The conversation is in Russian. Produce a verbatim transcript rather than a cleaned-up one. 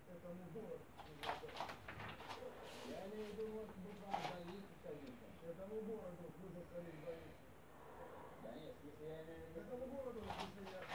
этому городу. Я имею в виду, вот, буквально больницу какую-то. Этому городу вы закрыли больницу. Да нет, если я имею в виду... Этому городу, если я